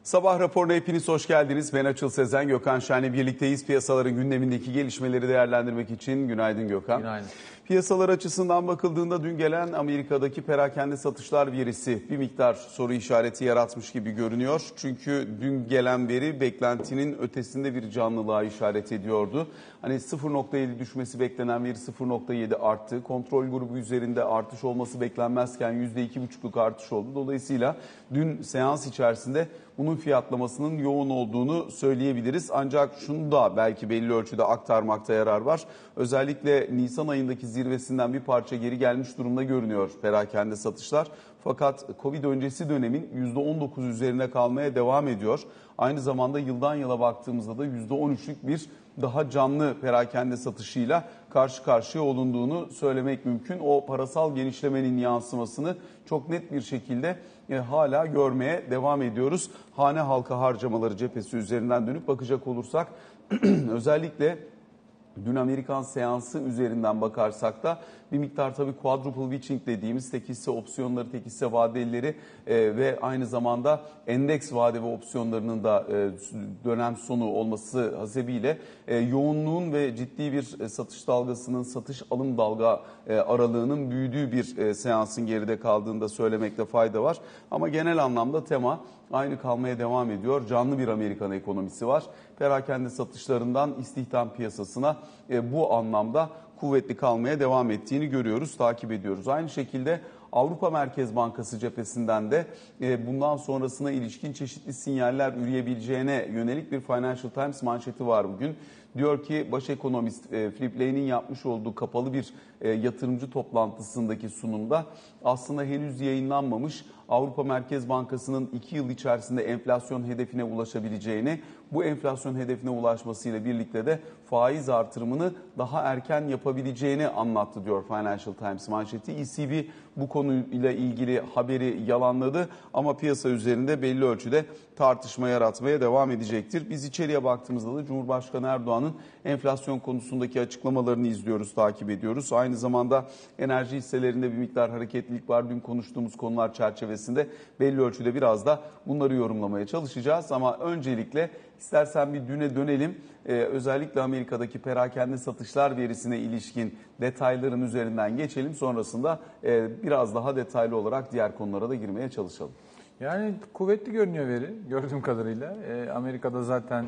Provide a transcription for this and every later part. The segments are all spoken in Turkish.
Sabah raporuna hepiniz hoş geldiniz. Ben Açıl Sezen, Gökhan Şen'le birlikteyiz. Piyasaların gündemindeki gelişmeleri değerlendirmek için. Günaydın Gökhan. Günaydın. Piyasalar açısından bakıldığında dün gelen Amerika'daki perakende satışlar verisi bir miktar soru işareti yaratmış gibi görünüyor. Çünkü dün gelen veri beklentinin ötesinde bir canlılığa işaret ediyordu. Hani 0.7 düşmesi beklenen veri 0.7 arttı. Kontrol grubu üzerinde artış olması beklenmezken %2,5'luk artış oldu. Dolayısıyla dün seans içerisinde bunun fiyatlamasının yoğun olduğunu söyleyebiliriz. Ancak şunu da belki belli ölçüde aktarmakta yarar var. Özellikle Nisan ayındaki zirvesinden bir parça geri gelmiş durumda görünüyor perakende satışlar. Fakat Covid öncesi dönemin %19 üzerine kalmaya devam ediyor. Aynı zamanda yıldan yıla baktığımızda da %13'lük bir daha canlı perakende satışıyla karşı karşıya olunduğunu söylemek mümkün. O parasal genişlemenin yansımasını çok net bir şekilde hala görmeye devam ediyoruz. Hane halka harcamaları cephesi üzerinden dönüp bakacak olursak özellikle dün Amerikan seansı üzerinden bakarsak da bir miktar tabii quadruple witching dediğimiz tek hisse opsiyonları, tek hisse vadelileri ve aynı zamanda endeks vade ve opsiyonlarının da dönem sonu olması hasebiyle yoğunluğun ve ciddi bir satış dalgasının, satış alım dalga aralığının büyüdüğü bir seansın geride kaldığını da söylemekte fayda var. Ama genel anlamda tema aynı kalmaya devam ediyor. Canlı bir Amerikan ekonomisi var. Perakende satışlarından istihdam piyasasına bu anlamda kuvvetli kalmaya devam ettiğini görüyoruz, takip ediyoruz. Aynı şekilde Avrupa Merkez Bankası cephesinden de bundan sonrasına ilişkin çeşitli sinyaller üreyebileceğine yönelik bir Financial Times manşeti var bugün. Diyor ki baş ekonomist Philip Lane'in yapmış olduğu kapalı bir yatırımcı toplantısındaki sunumda aslında henüz yayınlanmamış Avrupa Merkez Bankası'nın 2 yıl içerisinde enflasyon hedefine ulaşabileceğini, bu enflasyon hedefine ulaşmasıyla birlikte de faiz artırımını daha erken yapabileceğini anlattı diyor Financial Times manşeti. ECB bu konuyla ilgili haberi yalanladı ama piyasa üzerinde belli ölçüde tartışma yaratmaya devam edecektir. Biz içeriye baktığımızda da Cumhurbaşkanı Erdoğan'ın enflasyon konusundaki açıklamalarını izliyoruz, takip ediyoruz. Aynı zamanda enerji hisselerinde bir miktar hareketlilik var. Dün konuştuğumuz konular çerçevesinde belli ölçüde biraz da bunları yorumlamaya çalışacağız. Ama öncelikle istersen bir düne dönelim. Özellikle Amerika'daki perakende satışlar verisine ilişkin detayların üzerinden geçelim. Sonrasında biraz daha detaylı olarak diğer konulara da girmeye çalışalım. Yani kuvvetli görünüyor veri gördüğüm kadarıyla. Amerika'da zaten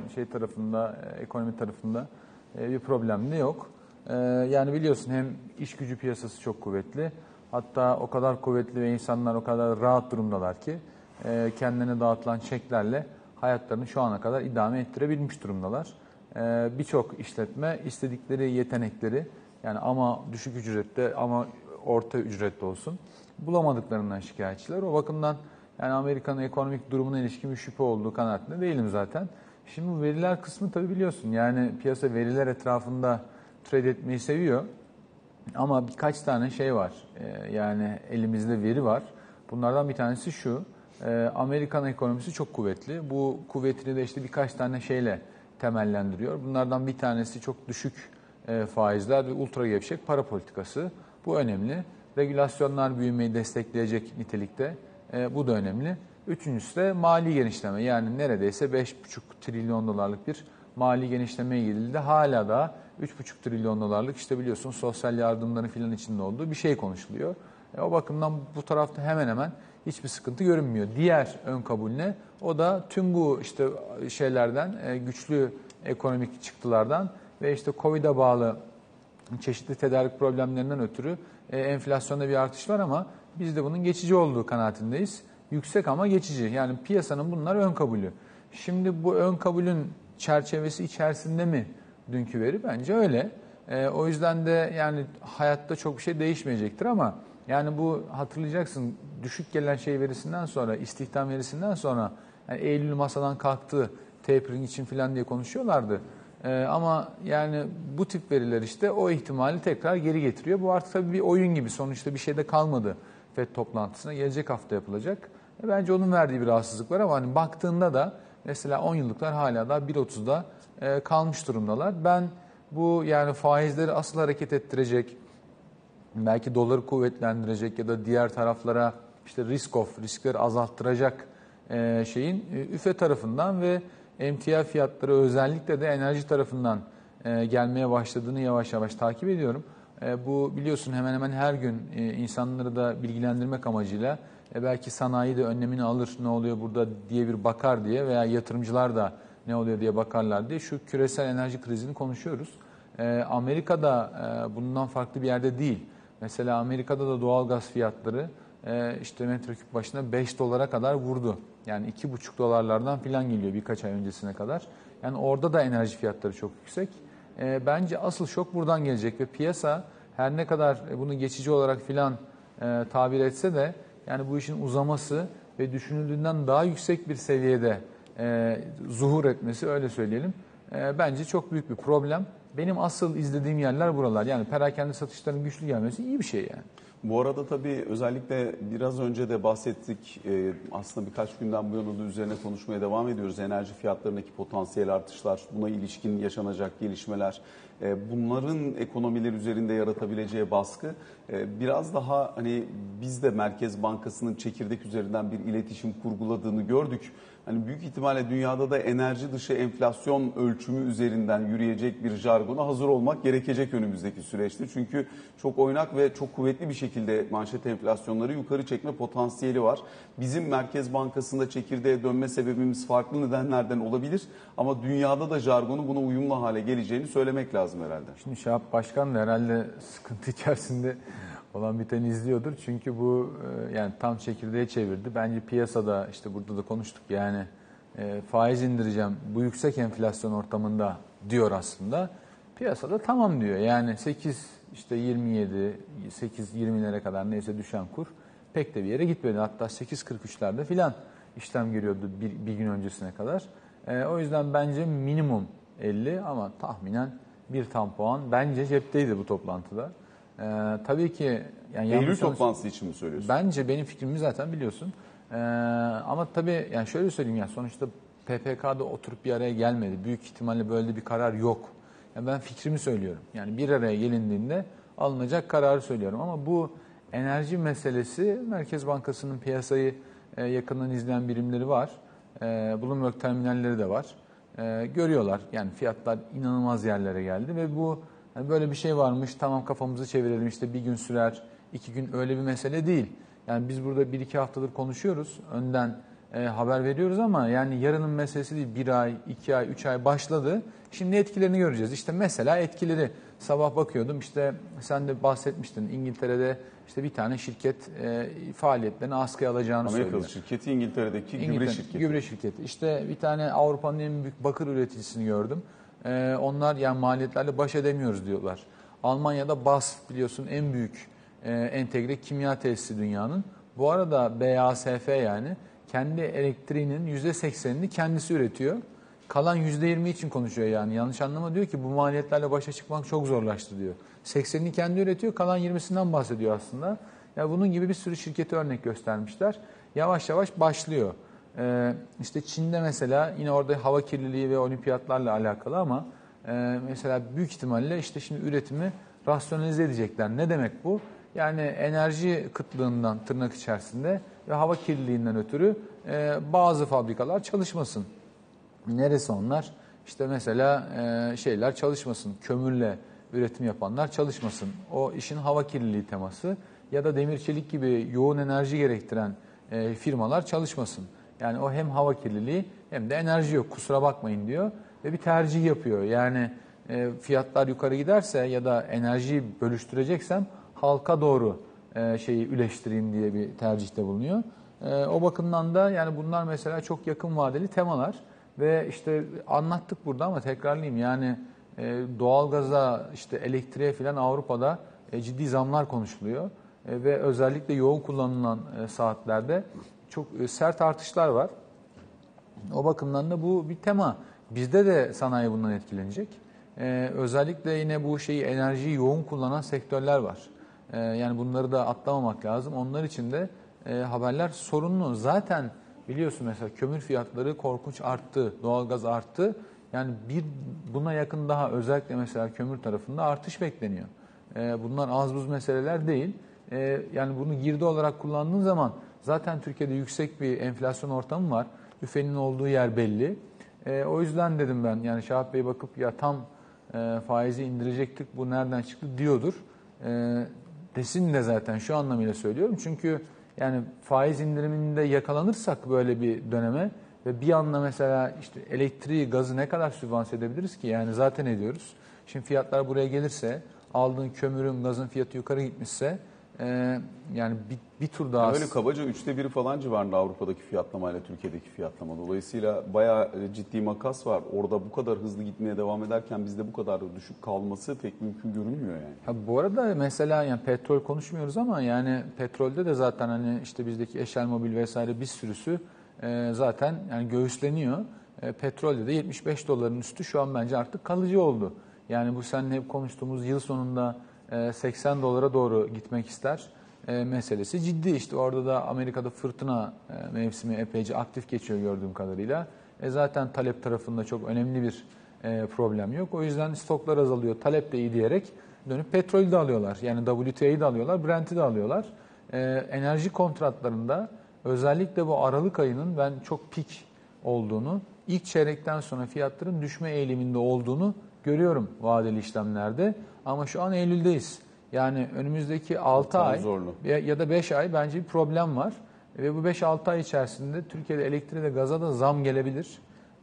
ekonomi tarafında bir problem de yok. Yani biliyorsun hem iş gücü piyasası çok kuvvetli. Hatta o kadar kuvvetli ve insanlar o kadar rahat durumdalar ki kendilerine dağıtılan çeklerle hayatlarını şu ana kadar idame ettirebilmiş durumdalar. Birçok işletme istedikleri yetenekleri yani ama düşük ücrette ama orta ücretli olsun bulamadıklarından şikayetçiler. O bakımdan yani Amerika'nın ekonomik durumuna ilişkin bir şüphe olduğu kanaatinde değilim zaten. Şimdi bu veriler kısmı tabii biliyorsun yani piyasa veriler etrafında trade etmeyi seviyor. Ama birkaç tane şey var yani elimizde veri var. Bunlardan bir tanesi şu. Amerikan ekonomisi çok kuvvetli. Bu kuvvetini de işte birkaç tane şeyle temellendiriyor. Bunlardan bir tanesi çok düşük faizler ve ultra gevşek para politikası. Bu önemli. Regülasyonlar büyümeyi destekleyecek nitelikte. Bu da önemli. Üçüncüsü de mali genişleme. Yani neredeyse 5,5 trilyon dolarlık bir mali genişlemeye gidildi. Hala da 3,5 trilyon dolarlık işte biliyorsun sosyal yardımların filan içinde olduğu bir şey konuşuluyor. O bakımdan bu tarafta hemen hemen hiçbir sıkıntı görünmüyor. Diğer ön kabul ne? O da tüm bu işte şeylerden, güçlü ekonomik çıktılardan ve işte Covid'e bağlı çeşitli tedarik problemlerinden ötürü enflasyonda bir artış var ama biz de bunun geçici olduğu kanaatindeyiz. Yüksek ama geçici. Yani piyasanın bunlar ön kabulü. Şimdi bu ön kabulün çerçevesi içerisinde mi dünkü veri? Bence öyle. O yüzden de yani hayatta çok bir şey değişmeyecektir ama yani bu hatırlayacaksın düşük gelen şey verisinden sonra, istihdam verisinden sonra yani Eylül masadan kalktı, tapering için falan diye konuşuyorlardı. Ama yani bu tip veriler işte o ihtimali tekrar geri getiriyor. Bu artık tabii bir oyun gibi sonuçta bir şey de kalmadı FED toplantısına. Gelecek hafta yapılacak. Bence onun verdiği bir rahatsızlık var ama hani baktığında da mesela 10 yıllıklar hala da 1.30'da kalmış durumdalar. Ben bu yani faizleri asıl hareket ettirecek, belki doları kuvvetlendirecek ya da diğer taraflara işte riskleri azalttıracak üfe tarafından ve emtia fiyatları özellikle de enerji tarafından gelmeye başladığını yavaş yavaş takip ediyorum. Bu biliyorsun hemen hemen her gün insanları da bilgilendirmek amacıyla belki sanayi de önlemini alır, ne oluyor burada diye bir bakar diye veya yatırımcılar da ne oluyor diye bakarlar diye şu küresel enerji krizini konuşuyoruz. Amerika'da bundan farklı bir yerde değil. Mesela Amerika'da da doğalgaz fiyatları işte metreküp başına 5 dolara kadar vurdu. Yani 2,5 dolarlardan filan geliyor birkaç ay öncesine kadar. Yani orada da enerji fiyatları çok yüksek. Bence asıl şok buradan gelecek ve piyasa her ne kadar bunu geçici olarak filan tabir etse de yani bu işin uzaması ve düşünüldüğünden daha yüksek bir seviyede zuhur etmesi, öyle söyleyelim, bence çok büyük bir problem. Benim asıl izlediğim yerler buralar. Yani perakende satışların güçlü gelmesi iyi bir şey yani. Bu arada tabii özellikle biraz önce de bahsettik, aslında birkaç günden bu yana da üzerine konuşmaya devam ediyoruz. Enerji fiyatlarındaki potansiyel artışlar, buna ilişkin yaşanacak gelişmeler, bunların ekonomiler üzerinde yaratabileceği baskı biraz daha hani biz de Merkez Bankası'nın çekirdek üzerinden bir iletişim kurguladığını gördük. Hani büyük ihtimalle dünyada da enerji dışı enflasyon ölçümü üzerinden yürüyecek bir jargona hazır olmak gerekecek önümüzdeki süreçte. Çünkü çok oynak ve çok kuvvetli bir şekilde manşet enflasyonları yukarı çekme potansiyeli var. Bizim Merkez Bankası'nda çekirdeğe dönme sebebimiz farklı nedenlerden olabilir. Ama dünyada da jargonun buna uyumlu hale geleceğini söylemek lazım herhalde. Şimdi Şahap Başkan da herhalde sıkıntı içerisinde olan biteni izliyordur. Çünkü bu yani tam çekirdeğe çevirdi. Bence piyasada işte burada da konuştuk yani faiz indireceğim bu yüksek enflasyon ortamında diyor aslında. Piyasada tamam diyor. Yani 8 işte 27 8-20'lere kadar neyse düşen kur pek de bir yere gitmedi. Hatta 8.43'lerde filan işlem görüyordu bir gün öncesine kadar. O yüzden bence minimum 50 ama tahminen bir tam puan bence cepteydi bu toplantıda. Tabii ki yani Eylül toplantısı için mi söylüyorsun? Bence benim fikrimi zaten biliyorsun. Ama tabii yani şöyle söyleyeyim ya sonuçta PPK'da oturup bir araya gelmedi. Büyük ihtimalle böyle bir karar yok. Yani ben fikrimi söylüyorum. Yani bir araya gelindiğinde alınacak kararı söylüyorum ama bu enerji meselesi Merkez Bankası'nın piyasayı yakından izleyen birimleri var. Bloomberg terminalleri de var. Görüyorlar yani fiyatlar inanılmaz yerlere geldi ve bu yani böyle bir şey varmış tamam kafamızı çevirelim işte bir gün sürer 2 gün öyle bir mesele değil. Yani biz burada 1-2 haftadır konuşuyoruz önden haber veriyoruz ama yani yarının meselesi değil 1 ay 2 ay 3 ay başladı. Şimdi etkilerini göreceğiz. İşte mesela etkileri sabah bakıyordum işte sen de bahsetmiştin İngiltere'de işte bir tane şirket faaliyetlerini askıya alacağını söylüyor. Amerikalı şirketi İngiltere'deki gübre şirketi. Gübre şirketi. İşte bir tane Avrupa'nın en büyük bakır üreticisini gördüm. Onlar yani maliyetlerle baş edemiyoruz diyorlar. Almanya'da BASF biliyorsun en büyük entegre kimya tesisi dünyanın. Bu arada BASF yani kendi elektriğinin %80'ini kendisi üretiyor. Kalan %20 için konuşuyor yani. Yanlış anlama diyor ki bu maliyetlerle başa çıkmak çok zorlaştı diyor. 80'ini kendi üretiyor, kalan 20'sinden bahsediyor aslında. Ya bunun gibi bir sürü şirketi örnek göstermişler. Yavaş yavaş başlıyor. İşte Çin'de mesela yine orada hava kirliliği ve olimpiyatlarla alakalı ama mesela büyük ihtimalle işte şimdi üretimi rasyonalize edecekler. Ne demek bu? Yani enerji kıtlığından tırnak içerisinde ve hava kirliliğinden ötürü bazı fabrikalar çalışmasın. Neresi onlar? İşte mesela şeyler çalışmasın, kömürle üretim yapanlar çalışmasın. O işin hava kirliliği teması ya da demir çelik gibi yoğun enerji gerektiren firmalar çalışmasın. Yani o hem hava kirliliği hem de enerji yok kusura bakmayın diyor ve bir tercih yapıyor. Yani fiyatlar yukarı giderse ya da enerjiyi bölüştüreceksem halka doğru şeyi üleştireyim diye bir tercihte bulunuyor. O bakımdan da yani bunlar mesela çok yakın vadeli temalar ve işte anlattık burada ama tekrarlayayım yani doğalgaza işte elektriğe falan Avrupa'da ciddi zamlar konuşuluyor ve özellikle yoğun kullanılan saatlerde çok sert artışlar var. O bakımdan da bu bir tema. Bizde de sanayi bundan etkilenecek. Özellikle yine bu enerjiyi yoğun kullanan sektörler var. Yani bunları da atlamamak lazım. Onlar için de haberler sorunlu. Zaten biliyorsun mesela kömür fiyatları korkunç arttı, doğalgaz arttı. Yani buna yakın daha özellikle mesela kömür tarafında artış bekleniyor. Bunlar az buz meseleler değil. Yani bunu girdi olarak kullandığın zaman Zaten Türkiye'de yüksek bir enflasyon ortamı var. Üfenin olduğu yer belli. O yüzden dedim ben, yani Şahap Bey bakıp ya tam faizi indirecektik, bu nereden çıktı diyordur. Desin de zaten, şu anlamıyla söylüyorum. Çünkü yani faiz indiriminde yakalanırsak böyle bir döneme ve bir anda mesela işte elektriği, gazı ne kadar sübvanse edebiliriz ki? Yani zaten ediyoruz. Şimdi fiyatlar buraya gelirse, aldığın kömürün, gazın fiyatı yukarı gitmişse yani bir tur daha... Yani öyle kabaca 1/3 falan civarında Avrupa'daki fiyatlamayla Türkiye'deki fiyatlama. Dolayısıyla bayağı ciddi makas var. Orada bu kadar hızlı gitmeye devam ederken bizde bu kadar düşük kalması pek mümkün görünmüyor yani. Ha, bu arada mesela yani petrol konuşmuyoruz ama yani petrolde de zaten hani işte bizdeki Eşel Mobil vesaire bir sürüsü zaten yani göğüsleniyor. Petrolde de 75 doların üstü şu an bence artık kalıcı oldu. Yani bu seninle hep konuştuğumuz yıl sonunda 80 dolara doğru gitmek ister meselesi ciddi. İşte orada da Amerika'da fırtına mevsimi epeyce aktif geçiyor gördüğüm kadarıyla. Zaten talep tarafında çok önemli bir problem yok. O yüzden stoklar azalıyor, talep de iyi diyerek dönüp petrolü de alıyorlar. Yani WTI'yi de alıyorlar, Brent'i de alıyorlar. Enerji kontratlarında özellikle bu Aralık ayının ben çok pik olduğunu, ilk çeyrekten sonra fiyatların düşme eğiliminde olduğunu görüyorum vadeli işlemlerde. Ama şu an Eylül'deyiz. Yani önümüzdeki 6 ay zorlu. ya da 5 ay bence bir problem var. Ve bu 5-6 ay içerisinde Türkiye'de elektriğe de gaza da zam gelebilir.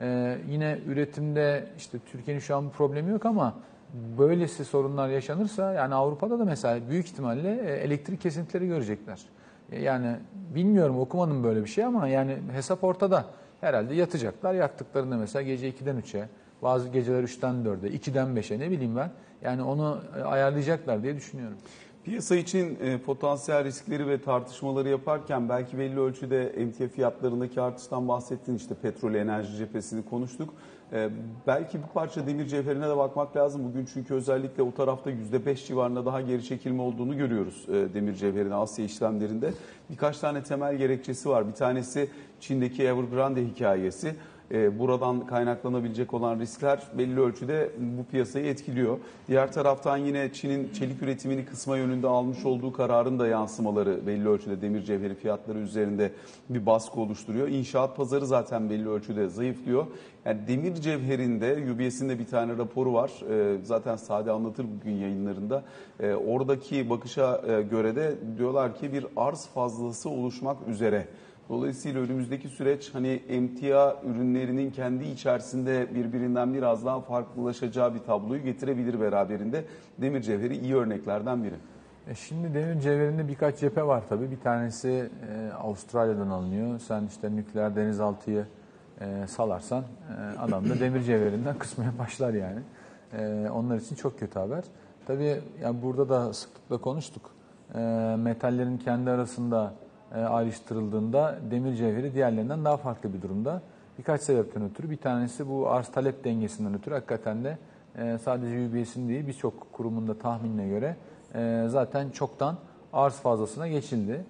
Yine üretimde işte Türkiye'nin şu an bir problemi yok ama böylesi sorunlar yaşanırsa yani Avrupa'da da mesela büyük ihtimalle elektrik kesintileri görecekler. Yani bilmiyorum, okumadım böyle bir şey ama yani hesap ortada. Herhalde yatacaklar. Yattıklarında mesela gece 2'den 3'e, bazı geceler 3'ten 4'e, 2'den 5'e ne bileyim ben. Yani onu ayarlayacaklar diye düşünüyorum. Piyasa için potansiyel riskleri ve tartışmaları yaparken belki belli ölçüde emtia fiyatlarındaki artıştan bahsettin. İşte petrol, enerji cephesini konuştuk. Belki bir parça demir cevherine de bakmak lazım bugün, çünkü özellikle o tarafta %5 civarında daha geri çekilme olduğunu görüyoruz demir cevherine Asya işlemlerinde. Birkaç tane temel gerekçesi var. Bir tanesi Çin'deki Evergrande hikayesi. Buradan kaynaklanabilecek olan riskler belli ölçüde bu piyasayı etkiliyor. Diğer taraftan yine Çin'in çelik üretimini kısma yönünde almış olduğu kararın da yansımaları belli ölçüde demir cevheri fiyatları üzerinde bir baskı oluşturuyor. İnşaat pazarı zaten belli ölçüde zayıflıyor. Yani demir cevherinde UBS'in de bir tane raporu var. Zaten Sade anlatır bugün yayınlarında. Oradaki bakışa göre de diyorlar ki bir arz fazlası oluşmak üzere. Dolayısıyla önümüzdeki süreç hani emtia ürünlerinin kendi içerisinde birbirinden biraz daha farklılaşacağı bir tabloyu getirebilir beraberinde. Demir cevheri iyi örneklerden biri. Şimdi demir cevherinde birkaç cephe var tabii. Bir tanesi Avustralya'dan alınıyor. Sen işte nükleer denizaltıyı salarsan adam da demir cevherinden kısmaya başlar yani. Onlar için çok kötü haber. Tabii yani burada da sıklıkla konuştuk. Metallerin kendi arasında ayrıştırıldığında demir cevheri diğerlerinden daha farklı bir durumda. Birkaç sebepten ötürü. Bir tanesi bu arz talep dengesinden ötürü hakikaten de sadece UBS'in değil birçok kurumun da tahminine göre zaten çoktan arz fazlasına geçildi.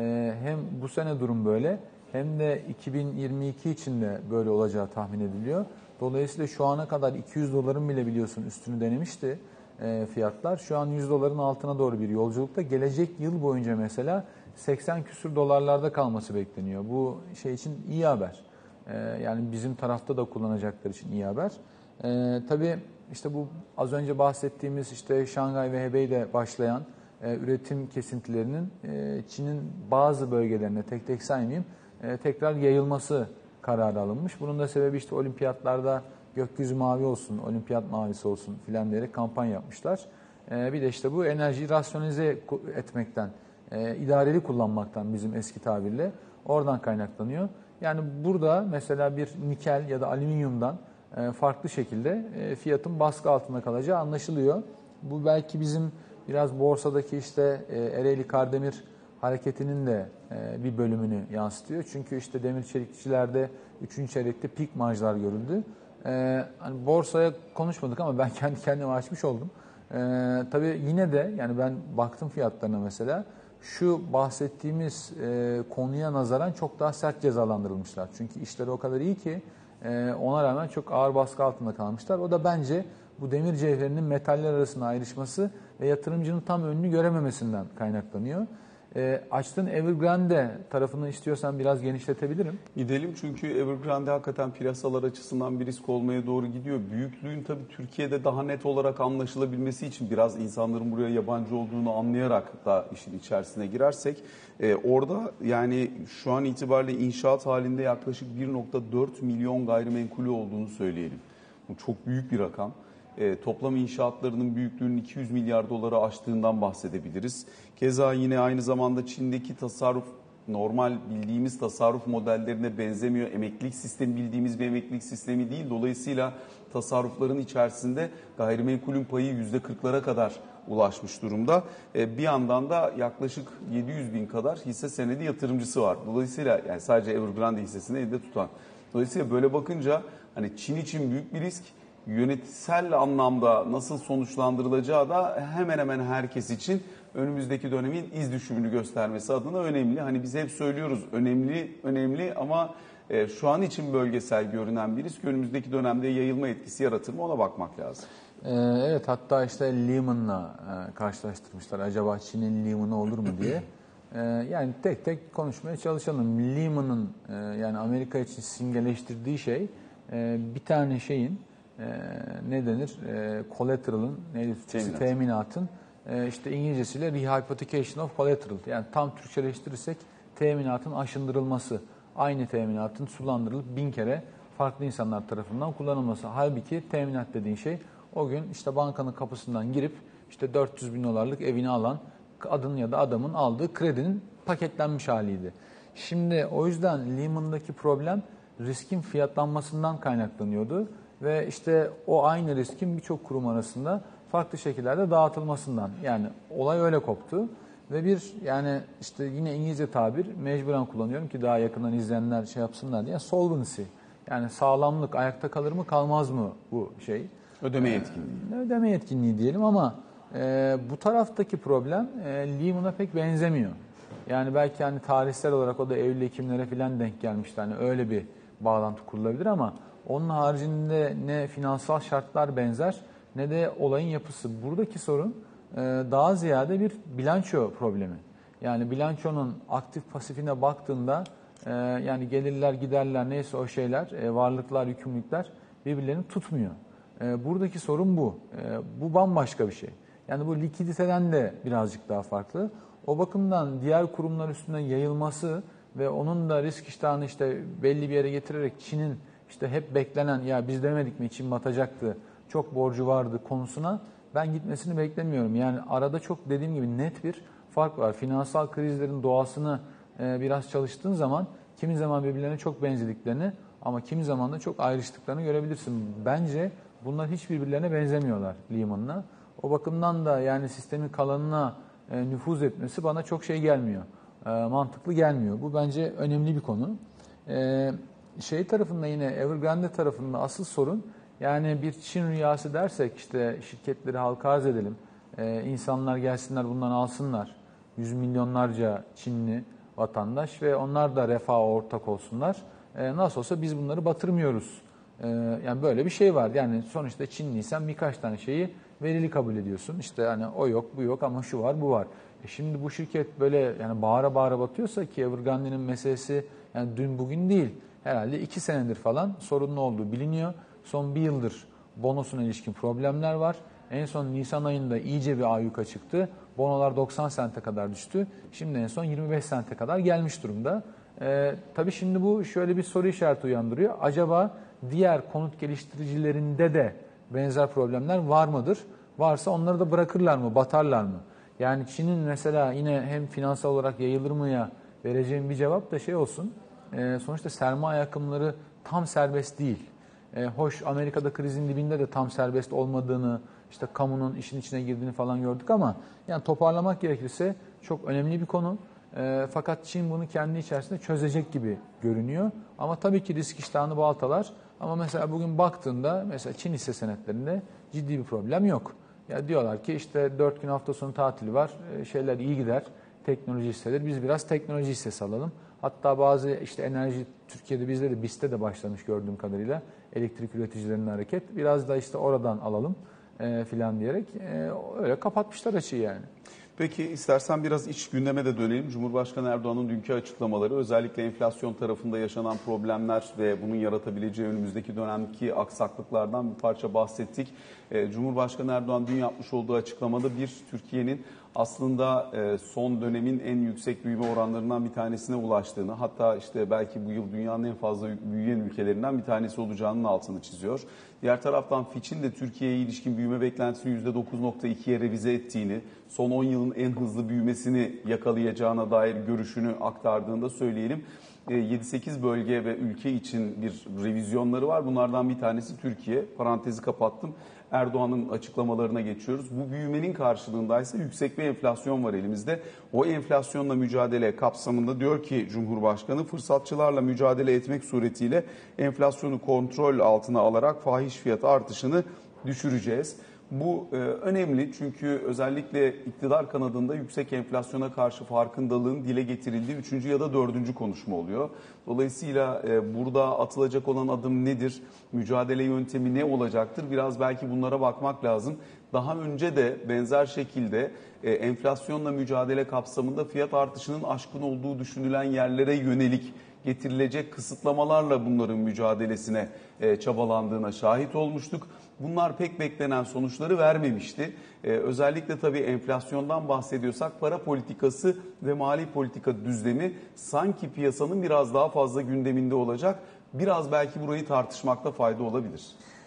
Hem bu sene durum böyle hem de 2022 için de böyle olacağı tahmin ediliyor. Dolayısıyla şu ana kadar 200 doların bile biliyorsun üstünü denemişti fiyatlar. Şu an 100 doların altına doğru bir yolculukta. Gelecek yıl boyunca mesela 80 küsür dolarlarda kalması bekleniyor. Bu şey için iyi haber. Yani bizim tarafta da kullanacaklar için iyi haber. Tabii işte bu az önce bahsettiğimiz işte Şanghay ve Hebei'de başlayan üretim kesintilerinin Çin'in bazı bölgelerine tek tek saymayayım tekrar yayılması kararı alınmış. Bunun da sebebi işte olimpiyatlarda gökyüzü mavi olsun, olimpiyat mavisi olsun filan diyerek kampanya yapmışlar. Bir de işte bu enerjiyi rasyonize etmekten, idareli kullanmaktan bizim eski tabirle oradan kaynaklanıyor. Yani burada mesela bir nikel ya da alüminyumdan farklı şekilde fiyatın baskı altında kalacağı anlaşılıyor. Bu belki bizim biraz borsadaki işte Ereğli Kardemir hareketinin de bir bölümünü yansıtıyor. Çünkü işte demir çelikçilerde 3. çeyrekte pik marjlar görüldü. Hani borsaya konuşmadık ama ben kendi kendime açmış oldum. Tabii yine de yani ben baktım fiyatlarına mesela şu bahsettiğimiz konuya nazaran çok daha sert cezalandırılmışlar. Çünkü işleri o kadar iyi ki ona rağmen çok ağır baskı altında kalmışlar. O da bence bu demir cevherinin metaller arasında ayrışması ve yatırımcının tam önünü görememesinden kaynaklanıyor. Açtığın Evergrande tarafını istiyorsan biraz genişletebilirim. Gidelim çünkü Evergrande hakikaten piyasalar açısından bir risk olmaya doğru gidiyor. Büyüklüğün tabii Türkiye'de daha net olarak anlaşılabilmesi için biraz insanların buraya yabancı olduğunu anlayarak da işin içerisine girersek orada yani şu an itibariyle inşaat halinde yaklaşık 1,4 milyon gayrimenkulü olduğunu söyleyelim. Bu çok büyük bir rakam. Toplam inşaatlarının büyüklüğünün 200 milyar doları aştığından bahsedebiliriz. Keza yine aynı zamanda Çin'deki tasarruf normal bildiğimiz tasarruf modellerine benzemiyor. Emeklilik sistemi bildiğimiz bir emeklilik sistemi değil. Dolayısıyla tasarrufların içerisinde gayrimenkulün payı %40'lara kadar ulaşmış durumda. Bir yandan da yaklaşık 700 bin kadar hisse senedi yatırımcısı var. Dolayısıyla yani sadece Evergrande hissesini elde tutan. Dolayısıyla böyle bakınca hani Çin için büyük bir risk. Yönetsel anlamda nasıl sonuçlandırılacağı da hemen hemen herkes için önümüzdeki dönemin iz düşümünü göstermesi adına önemli. Hani biz hep söylüyoruz önemli ama şu an için bölgesel görünen bir risk önümüzdeki dönemde yayılma etkisi yaratır mı ona bakmak lazım. Evet, hatta işte Lehman'la karşılaştırmışlar. Acaba Çin'in Lehman'ı olur mu diye. Yani tek tek konuşmaya çalışalım. Lehman'ın yani Amerika için simgeleştirdiği şey bir tane şeyin ne denir? Collateral'ın, teminatın işte İngilizcesiyle rehypothecation of collateral. Yani tam Türkçeleştirirsek teminatın aşındırılması. Aynı teminatın sulandırılıp 1000 kere farklı insanlar tarafından kullanılması. Halbuki teminat dediğin şey o gün işte bankanın kapısından girip işte 400 bin dolarlık evini alan adın ya da adamın aldığı kredinin paketlenmiş haliydi. Şimdi o yüzden Lehman'daki problem riskin fiyatlanmasından kaynaklanıyordu. Ve işte o aynı riskin birçok kurum arasında farklı şekillerde dağıtılmasından. Yani olay öyle koptu. Ve bir yani işte yine İngilizce tabir mecburen kullanıyorum ki daha yakından izleyenler şey yapsınlar diye. Solvency. Yani sağlamlık, ayakta kalır mı kalmaz mı bu şey? Ödeme yetkinliği. Ödeme yetkinliği diyelim ama bu taraftaki problem Lehman'a pek benzemiyor. Yani belki hani tarihsel olarak o da Eylül-Ekimlere falan denk gelmişti. Hani öyle bir bağlantı kurulabilir ama onun haricinde ne finansal şartlar benzer ne de olayın yapısı. Buradaki sorun daha ziyade bir bilanço problemi. Yani bilançonun aktif pasifine baktığında yani gelirler giderler neyse o şeyler varlıklar yükümlülükler birbirlerini tutmuyor. Buradaki sorun bu. Bu bambaşka bir şey. Yani bu likiditeden de birazcık daha farklı. O bakımdan diğer kurumlar üstünden yayılması ve onun da risk iştahını işte belli bir yere getirerek Çin'in işte hep beklenen ya biz demedik mi Çin batacaktı, çok borcu vardı konusuna ben gitmesini beklemiyorum. Yani arada çok dediğim gibi net bir fark var. Finansal krizlerin doğasını biraz çalıştığın zaman kimi zaman birbirlerine çok benzediklerini ama kimi zaman da çok ayrıştıklarını görebilirsin. Bence bunlar hiç birbirlerine benzemiyorlar Lehman'la. O bakımdan da yani sistemin kalanına nüfuz etmesi bana çok şey gelmiyor. Mantıklı gelmiyor. Bu bence önemli bir konu. Şey tarafında yine Evergrande tarafında asıl sorun yani bir Çin rüyası dersek işte şirketleri halka arz edelim. İnsanlar gelsinler bundan alsınlar. Yüz milyonlarca Çinli vatandaş ve onlar da refaha ortak olsunlar. Nasıl olsa biz bunları batırmıyoruz. Yani böyle bir şey var. Yani sonuçta Çinliysen birkaç tane şeyi verili kabul ediyorsun. İşte hani o yok, bu yok ama şu var, bu var. Şimdi bu şirket böyle yani bağıra bağıra batıyorsa ki Evergrande'nin meselesi yani dün bugün değil. Herhalde 2 senedir falan sorunlu olduğu biliniyor. Son 1 yıldır bonosuna ilişkin problemler var. En son Nisan ayında iyice bir ayyuka çıktı. Bonolar 90 sente kadar düştü. Şimdi en son 25 sente kadar gelmiş durumda. Tabii şimdi bu şöyle bir soru işareti uyandırıyor. Acaba diğer konut geliştiricilerinde de benzer problemler var mıdır? Varsa onları da bırakırlar mı, batarlar mı? Yani Çin'in mesela yine hem finansal olarak yayılır mıya vereceğim bir cevap da şey olsun. Sonuçta sermaye akımları tam serbest değil. Hoş Amerika'da krizin dibinde de tam serbest olmadığını, işte kamunun işin içine girdiğini falan gördük ama yani toparlamak gerekirse çok önemli bir konu. Fakat Çin bunu kendi içerisinde çözecek gibi görünüyor. Ama tabii ki risk iştahını baltalar. Ama mesela bugün baktığında mesela Çin hisse senetlerinde ciddi bir problem yok. Ya diyorlar ki işte 4 gün hafta sonu tatili var, şeyler iyi gider, teknoloji hisseleri. Biz biraz teknoloji hissesi alalım. Hatta bazı işte enerji Türkiye'de bizde de BİS'te de başlamış gördüğüm kadarıyla elektrik üreticilerinin hareket. Biraz da işte oradan alalım filan diyerek öyle kapatmışlar açığı yani. Peki istersen biraz iç gündeme de dönelim. Cumhurbaşkanı Erdoğan'ın dünkü açıklamaları, özellikle enflasyon tarafında yaşanan problemler ve bunun yaratabileceği önümüzdeki dönemki aksaklıklardan bir parça bahsettik. Cumhurbaşkanı Erdoğan dün yapmış olduğu açıklamada Türkiye'nin aslında son dönemin en yüksek büyüme oranlarından bir tanesine ulaştığını, hatta işte belki bu yıl dünyanın en fazla büyüyen ülkelerinden bir tanesi olacağının altını çiziyor. Diğer taraftan Fitch'in de Türkiye'ye ilişkin büyüme beklentisini %9.2'ye revize ettiğini, son 10 yılın en hızlı büyümesini yakalayacağına dair görüşünü aktardığında söyleyelim. 7-8 bölge ve ülke için bir revizyonları var. Bunlardan bir tanesi Türkiye. Parantezi kapattım. Erdoğan'ın açıklamalarına geçiyoruz. Bu büyümenin karşılığındaysa yüksek bir enflasyon var elimizde. O enflasyonla mücadele kapsamında diyor ki Cumhurbaşkanı, fırsatçılarla mücadele etmek suretiyle enflasyonu kontrol altına alarak fahiş fiyat artışını düşüreceğiz. Bu önemli çünkü özellikle iktidar kanadında yüksek enflasyona karşı farkındalığın dile getirildiği 3. ya da 4. konuşma oluyor. Dolayısıyla burada atılacak olan adım nedir? Mücadele yöntemi ne olacaktır? Biraz belki bunlara bakmak lazım. Daha önce de benzer şekilde enflasyonla mücadele kapsamında fiyat artışının aşkın olduğu düşünülen yerlere yönelik getirilecek kısıtlamalarla bunların mücadelesine çabalandığına şahit olmuştuk. Bunlar pek beklenen sonuçları vermemişti. Özellikle tabii enflasyondan bahsediyorsak para politikası ve mali politika düzlemi sanki piyasanın biraz daha fazla gündeminde olacak. Biraz belki burayı tartışmakta fayda olabilir.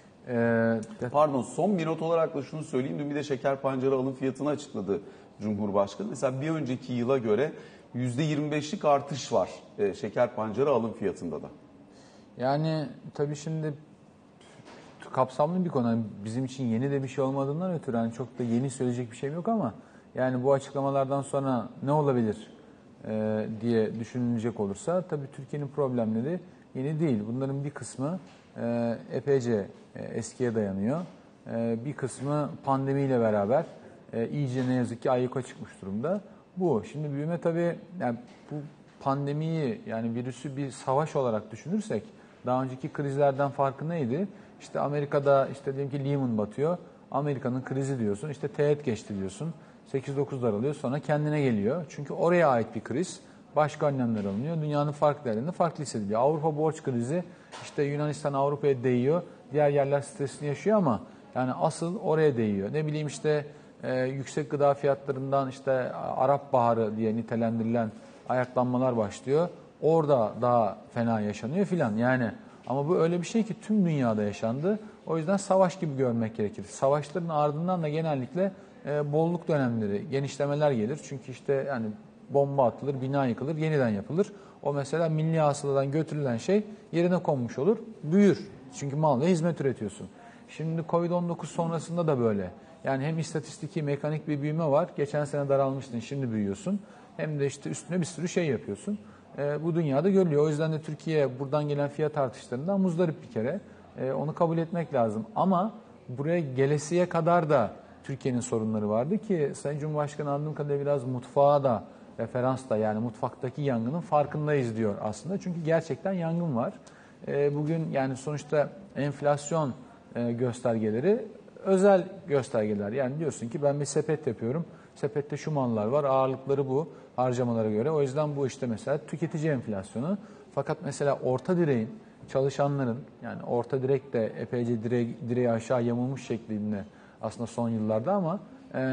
Pardon, son bir not olarak da şunu söyleyeyim. Dün bir de şeker pancarı alım fiyatını açıkladı Cumhurbaşkanı. Mesela bir önceki yıla göre %25'lik artış var şeker pancarı alım fiyatında da. Yani tabii şimdi kapsamlı bir konu. Yani bizim için yeni de bir şey olmadığından ötürü yani çok da yeni söyleyecek bir şeyim yok ama yani bu açıklamalardan sonra ne olabilir diye düşünülecek olursa tabii Türkiye'nin problemleri yeni değil. Bunların bir kısmı epeyce eskiye dayanıyor. Bir kısmı pandemiyle beraber iyice ne yazık ki ayyuka çıkmış durumda. Bu. Şimdi büyüme tabii yani bu pandemiyi yani virüsü bir savaş olarak düşünürsek daha önceki krizlerden farkı neydi? İşte Amerika'da işte diyelim ki Lehman batıyor. Amerika'nın krizi diyorsun. İşte teğet geçti diyorsun. 8-9 daralıyor sonra kendine geliyor. Çünkü oraya ait bir kriz. Başka önlemler alınıyor. Dünyanın farklı yerlerinde farklı hissediliyor. Avrupa borç krizi işte Yunanistan Avrupa'ya değiyor. Diğer yerler stresini yaşıyor ama yani asıl oraya değiyor. Ne bileyim işte yüksek gıda fiyatlarından işte Arap Baharı diye nitelendirilen ayaklanmalar başlıyor. Orada daha fena yaşanıyor filan. Yani ama bu öyle bir şey ki tüm dünyada yaşandı. O yüzden savaş gibi görmek gerekir. Savaşların ardından da genellikle bolluk dönemleri, genişlemeler gelir. Çünkü işte yani bomba atılır, bina yıkılır, yeniden yapılır. O mesela milli hasıladan götürülen şey yerine konmuş olur, büyür. Çünkü mal ve hizmet üretiyorsun. Şimdi Covid-19 sonrasında da böyle. Yani hem istatistiki, mekanik bir büyüme var. Geçen sene daralmıştın, şimdi büyüyorsun. Hem de işte üstüne bir sürü şey yapıyorsun. Bu dünyada görülüyor. O yüzden de Türkiye buradan gelen fiyat artışlarından muzdarip bir kere. Onu kabul etmek lazım. Ama buraya gelesiye kadar da Türkiye'nin sorunları vardı ki Sayın Cumhurbaşkanı anladığım kadarıyla biraz mutfağa da referans da yani mutfaktaki yangının farkındayız diyor aslında. Çünkü gerçekten yangın var. Bugün yani sonuçta enflasyon göstergeleri özel göstergeler. Yani diyorsun ki ben bir sepet yapıyorum. Sepette şu mallar var, ağırlıkları bu harcamalara göre. O yüzden bu işte mesela tüketici enflasyonu. Fakat mesela orta direğin, çalışanların yani orta direk de epeyce direği aşağı yamulmuş şeklinde aslında son yıllarda ama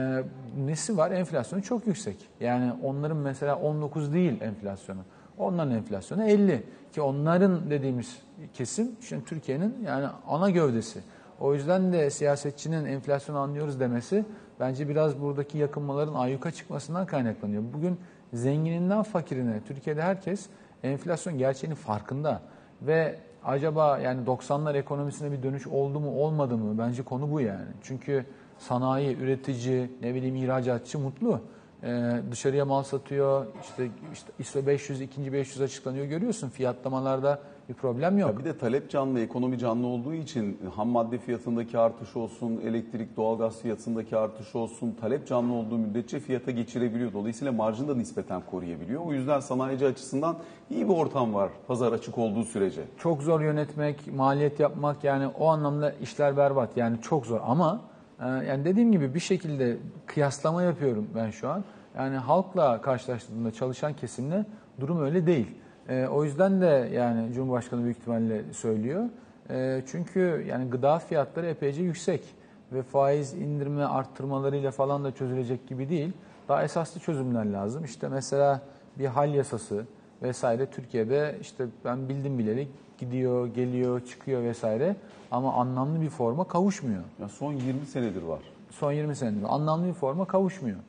nesi var? Enflasyonu çok yüksek. Yani onların mesela 19 değil enflasyonu. Onların enflasyonu 50 ki onların dediğimiz kesim şimdi Türkiye'nin yani ana gövdesi. O yüzden de siyasetçinin enflasyonu anlıyoruz demesi bence biraz buradaki yakınmaların ayyuka çıkmasından kaynaklanıyor. Bugün zengininden fakirine Türkiye'de herkes enflasyon gerçeğinin farkında ve acaba yani 90'lar ekonomisine bir dönüş oldu mu olmadı mı? Bence konu bu yani. Çünkü sanayi, üretici, ne bileyim ihracatçı mutlu. Dışarıya mal satıyor. İşte ISO 500, ikinci 500 açıklanıyor. Görüyorsun fiyatlamalarda bir problem yok. Ya bir de talep canlı, ekonomi canlı olduğu için ham madde fiyatındaki artış olsun, elektrik, doğalgaz fiyatındaki artış olsun, talep canlı olduğu müddetçe fiyata geçirebiliyor. Dolayısıyla marjını da nispeten koruyabiliyor. O yüzden sanayici açısından iyi bir ortam var pazar açık olduğu sürece. Çok zor yönetmek, maliyet yapmak yani o anlamda işler berbat. Yani çok zor ama Yani dediğim gibi bir şekilde kıyaslama yapıyorum ben şu an. Yani halkla karşılaştığında çalışan kesimle durum öyle değil. O yüzden de yani Cumhurbaşkanı büyük ihtimalle söylüyor. Çünkü yani gıda fiyatları epeyce yüksek ve faiz indirme arttırmalarıyla falan da çözülecek gibi değil. Daha esaslı çözümler lazım. İşte mesela bir hal yasası vesaire Türkiye'de işte ben bildim bileli gidiyor, geliyor, çıkıyor vesaire ama anlamlı bir forma kavuşmuyor. Ya son 20 senedir var. Son 20 senedir anlamlı bir forma kavuşmuyor.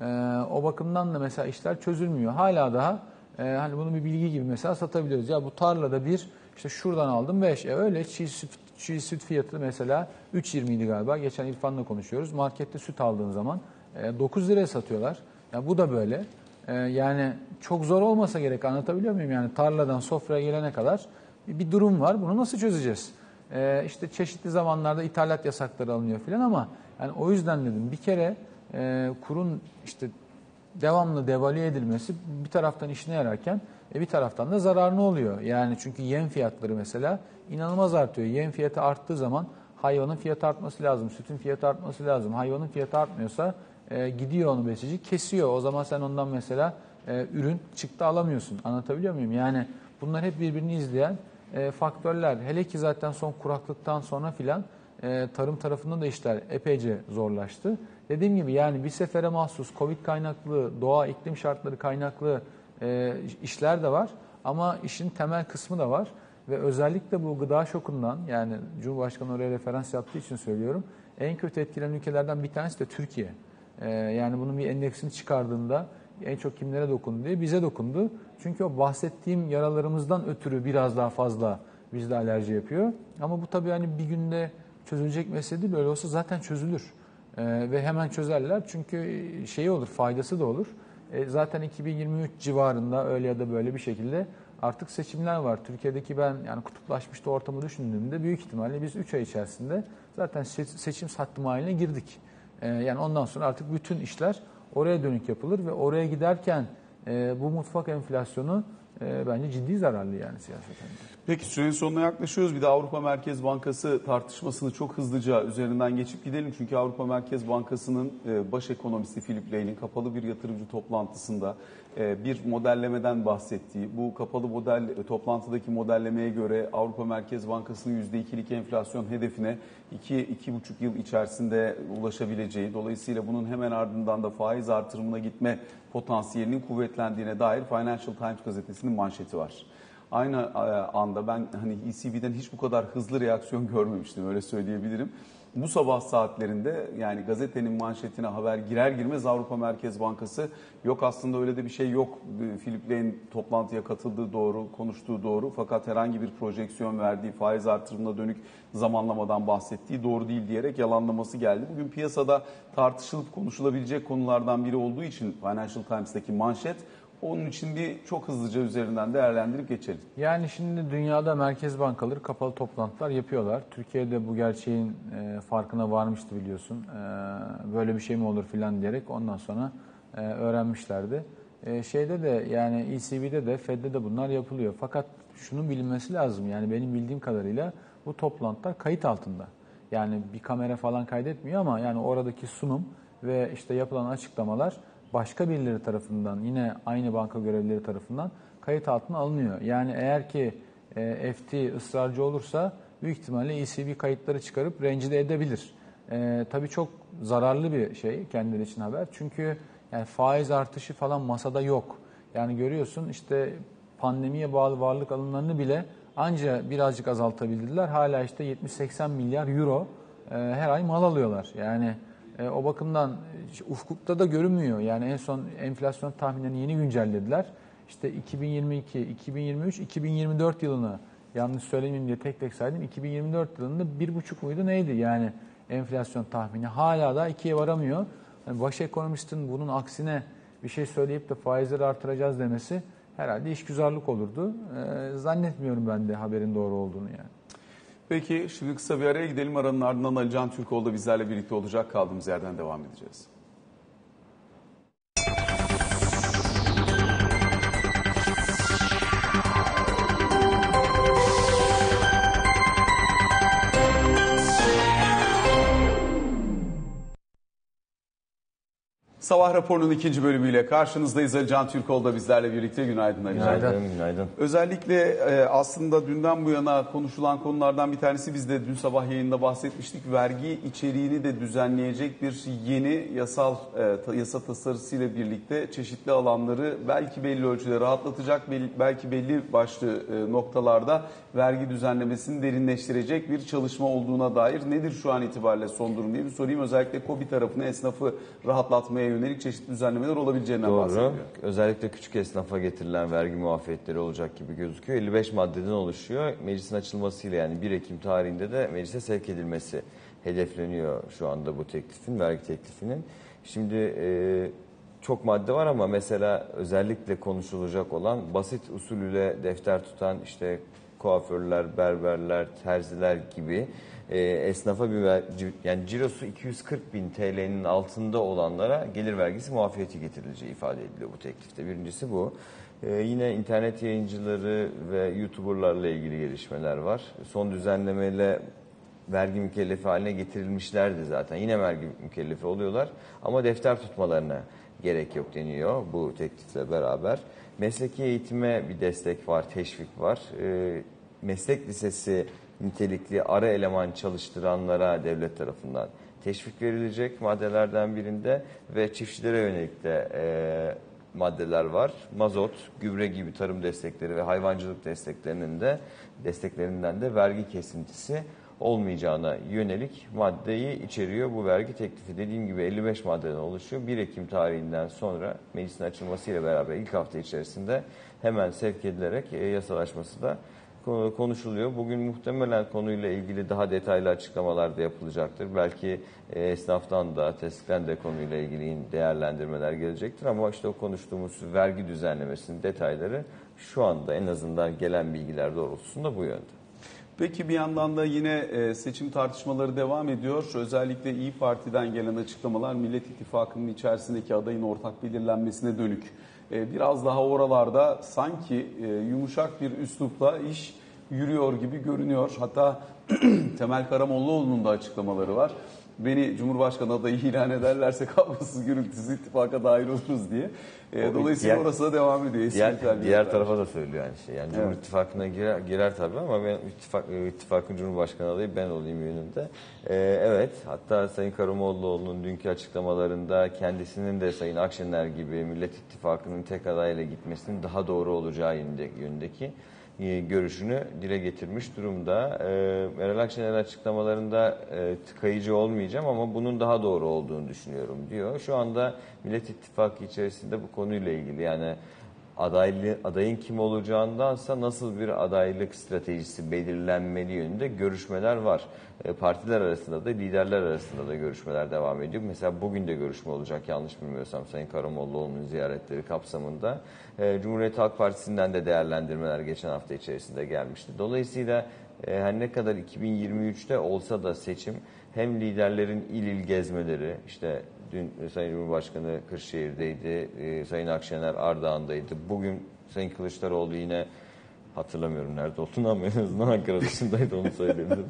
O bakımdan da mesela işler çözülmüyor. Hala daha hani bunu bir bilgi gibi mesela satabiliyoruz. Ya bu tarlada bir işte şuradan aldım 5. Öyle çiğ süt fiyatı mesela 3.20 idi galiba. Geçen İrfan'la konuşuyoruz. Markette süt aldığın zaman 9 liraya satıyorlar. Ya bu da böyle. Yani çok zor olmasa gerek, anlatabiliyor muyum? Yani tarladan sofraya gelene kadar bir durum var. Bunu nasıl çözeceğiz? İşte çeşitli zamanlarda ithalat yasakları alınıyor filan ama yani o yüzden dedim bir kere kurun işte devamlı devalüe edilmesi bir taraftan işine yararken bir taraftan da zararlı oluyor. Yani çünkü yem fiyatları mesela inanılmaz artıyor. Yem fiyatı arttığı zaman hayvanın fiyatı artması lazım, sütün fiyatı artması lazım. Hayvanın fiyatı artmıyorsa gidiyor onu besici kesiyor. O zaman sen ondan mesela ürün çıktı alamıyorsun. Anlatabiliyor muyum? Yani bunlar hep birbirini izleyen faktörler. Hele ki zaten son kuraklıktan sonra filan tarım tarafında da işler epeyce zorlaştı. Dediğim gibi yani bir sefere mahsus Covid kaynaklı, doğa iklim şartları kaynaklı işler de var. Ama işin temel kısmı da var. Ve özellikle bu gıda şokundan yani Cumhurbaşkanı oraya referans yaptığı için söylüyorum. En kötü etkilenen ülkelerden bir tanesi de Türkiye. Yani bunun bir endeksini çıkardığında en çok kimlere dokundu diye bize dokundu. Çünkü o bahsettiğim yaralarımızdan ötürü biraz daha fazla bizde alerji yapıyor. Ama bu tabii hani bir günde çözülecek mesele değil. Öyle olsa zaten çözülür. Ve hemen çözerler. Çünkü şeyi olur, faydası da olur. Zaten 2023 civarında öyle ya da böyle bir şekilde artık seçimler var. Türkiye'deki ben yani kutuplaşmıştı ortamı düşündüğümde büyük ihtimalle biz 3 ay içerisinde zaten seçim hattı haline girdik. Yani ondan sonra artık bütün işler oraya dönük yapılır ve oraya giderken bu mutfak enflasyonu bence ciddi zararlı yani siyaseten. Peki sürenin sonuna yaklaşıyoruz. Bir de Avrupa Merkez Bankası tartışmasını çok hızlıca üzerinden geçip gidelim. Çünkü Avrupa Merkez Bankası'nın baş ekonomisti Philip Ley'nin kapalı bir yatırımcı toplantısında bir modellemeden bahsettiği, bu kapalı toplantıdaki modellemeye göre Avrupa Merkez Bankası'nın %2'lik enflasyon hedefine 2-2,5 yıl içerisinde ulaşabileceği, dolayısıyla bunun hemen ardından da faiz artırımına gitme potansiyelinin kuvvetlendiğine dair Financial Times gazetesinin manşeti var. Aynı anda ben hani ECB'den hiç bu kadar hızlı reaksiyon görmemiştim, öyle söyleyebilirim. Bu sabah saatlerinde yani gazetenin manşetine haber girer girmez Avrupa Merkez Bankası yok aslında öyle de bir şey yok. Philip Ley'nin toplantıya katıldığı doğru, konuştuğu doğru fakat herhangi bir projeksiyon verdiği faiz artırımına dönük zamanlamadan bahsettiği doğru değil diyerek yalanlaması geldi. Bugün piyasada tartışılıp konuşulabilecek konulardan biri olduğu için Financial Times'taki manşet. Onun için bir çok hızlıca üzerinden değerlendirip geçelim. Yani şimdi dünyada merkez bankaları kapalı toplantılar yapıyorlar. Türkiye'de bu gerçeğin farkına varmıştı biliyorsun. Böyle bir şey mi olur filan diyerek ondan sonra öğrenmişlerdi. Şeyde de yani ECB'de de Fed'de de bunlar yapılıyor. Fakat şunun bilinmesi lazım. Yani benim bildiğim kadarıyla bu toplantılar kayıt altında. Yani bir kamera falan kaydetmiyor ama yani oradaki sunum ve işte yapılan açıklamalar başka birileri tarafından yine aynı banka görevlileri tarafından kayıt altına alınıyor. Yani eğer ki FT ısrarcı olursa büyük ihtimalle ECB kayıtları çıkarıp rencide edebilir. Tabii çok zararlı bir şey kendileri için haber. Çünkü yani faiz artışı falan masada yok. Yani görüyorsun işte pandemiye bağlı varlık alımlarını bile anca birazcık azaltabildiler. Hala işte 70-80 milyar euro her ay mal alıyorlar. Yani o bakımdan ufukta da görünmüyor. Yani en son enflasyon tahminlerini yeni güncellediler. İşte 2022, 2023, 2024 yılını yanlış söylemeyeyim diye tek tek saydım. 2024 yılında 1,5 muydu neydi yani enflasyon tahmini. Hala da 2'ye varamıyor. Yani baş ekonomistin bunun aksine bir şey söyleyip de faizleri artıracağız demesi herhalde işgüzarlık olurdu. Zannetmiyorum ben de haberin doğru olduğunu yani. Peki şimdi kısa bir araya gidelim. Aranın ardından Ali Can Türkoğlu da bizlerle birlikte olacak. Kaldığımız yerden devam edeceğiz. Sabah raporunun ikinci bölümüyle karşınızdayız. Ali Can Türkoğlu da bizlerle birlikte. Günaydın Ali Can. Günaydın. Özellikle aslında dünden bu yana konuşulan konulardan bir tanesi, biz de dün sabah yayında bahsetmiştik. Vergi içeriğini de düzenleyecek bir yeni yasa tasarısıyla birlikte çeşitli alanları belki belli ölçüde rahatlatacak, belki belli başlı noktalarda vergi düzenlemesini derinleştirecek bir çalışma olduğuna dair. Nedir şu an itibariyle son durum diye bir sorayım. Özellikle KOBİ tarafına, esnafı rahatlatmaya yönelik çeşitli düzenlemeler olabileceğinden bahsediyor. Özellikle küçük esnafa getirilen vergi muafiyetleri olacak gibi gözüküyor. 55 maddeden oluşuyor. Meclisin açılmasıyla, yani 1 Ekim tarihinde de meclise sevk edilmesi hedefleniyor şu anda bu teklifin, vergi teklifinin. Şimdi çok madde var ama mesela özellikle konuşulacak olan basit usulüyle defter tutan işte kuaförler, berberler, terziler gibi esnafa yani cirosu 240 bin TL'nin altında olanlara gelir vergisi muafiyeti getirileceği ifade ediliyor bu teklifte. Birincisi bu. Yine internet yayıncıları ve YouTuber'larla ilgili gelişmeler var. Son düzenlemeyle vergi mükellefi haline getirilmişlerdi zaten. Yine vergi mükellefi oluyorlar ama defter tutmalarına gerek yok deniyor bu teklifle beraber. Mesleki eğitime bir destek var, teşvik var. Meslek lisesi nitelikli ara eleman çalıştıranlara devlet tarafından teşvik verilecek maddelerden birinde ve çiftçilere yönelik de maddeler var. Mazot, gübre gibi tarım destekleri ve hayvancılık desteklerinden de vergi kesintisi olmayacağına yönelik maddeyi içeriyor bu vergi teklifi. Dediğim gibi 55 maddeden oluşuyor. 1 Ekim tarihinden sonra meclisin açılmasıyla beraber ilk hafta içerisinde hemen sevk edilerek yasalaşması da konuşuluyor. Bugün muhtemelen konuyla ilgili daha detaylı açıklamalar da yapılacaktır. Belki esnaftan da, TESK'ten de konuyla ilgili değerlendirmeler gelecektir. Ama işte o konuştuğumuz vergi düzenlemesinin detayları şu anda en azından gelen bilgiler doğrultusunda bu yönde. Peki bir yandan da yine seçim tartışmaları devam ediyor. Özellikle İYİ Parti'den gelen açıklamalar Millet İttifakı'nın içerisindeki adayın ortak belirlenmesine dönük. Biraz daha oralarda sanki yumuşak bir üslupla iş yürüyor gibi görünüyor. Hatta Temel Karamollaoğlu'nun da açıklamaları var. Beni Cumhurbaşkanı adayı ilan ederlerse kavgasız gürültüsüz ittifaka dahil oluruz diye. Dolayısıyla orası da devam ediyor. Diğer tarafa da söylüyor aynı şey. Yani Cumhur İttifakı'na girer tabii ama ben ittifakın Cumhurbaşkanı adayı ben olayım yönünde. Evet, hatta Sayın Karamollaoğlu'nun dünkü açıklamalarında kendisinin de Sayın Akşener gibi Millet İttifakı'nın tek adayla gitmesinin daha doğru olacağı yönündeki görüşünü dile getirmiş durumda. Meral Akşener açıklamalarında tıkayıcı olmayacağım ama bunun daha doğru olduğunu düşünüyorum diyor. Şu anda Millet İttifakı içerisinde bu konuyla ilgili, yani adayın kim olacağındansa nasıl bir adaylık stratejisi belirlenmeli yönünde görüşmeler var. Partiler arasında da, liderler arasında da görüşmeler devam ediyor. Mesela bugün de görüşme olacak yanlış bilmiyorsam Sayın Karamollaoğlu'nun ziyaretleri kapsamında. Cumhuriyet Halk Partisi'nden de değerlendirmeler geçen hafta içerisinde gelmişti. Dolayısıyla her ne kadar 2023'te olsa da seçim, hem liderlerin il il gezmeleri, işte dün Sayın Cumhurbaşkanı Kırşehir'deydi, Sayın Akşener Ardahan'daydı. Bugün Sayın Kılıçdaroğlu yine hatırlamıyorum nerede olduğunu ama en azından Ankara dışındaydı, onu söyleyebilirim.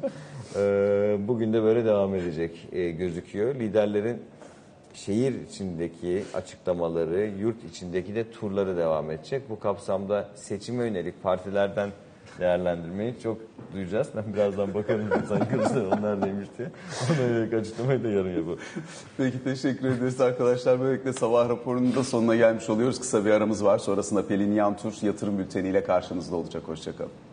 Bugün de böyle devam edecek gözüküyor. Liderlerin şehir içindeki açıklamaları, yurt içindeki de turları devam edecek. Bu kapsamda seçime yönelik partilerden değerlendirmeyi çok duyacağız. Ben birazdan bakarım Sayın Kılıçdaroğlu neredeymiş diye. Ona yönelik açıklamayı da yarın yapalım. Peki, teşekkür ederiz arkadaşlar. Böylelikle sabah raporunun da sonuna gelmiş oluyoruz. Kısa bir aramız var. Sonrasında Pelin Yantur yatırım bülteniyle karşınızda olacak. Hoşçakalın.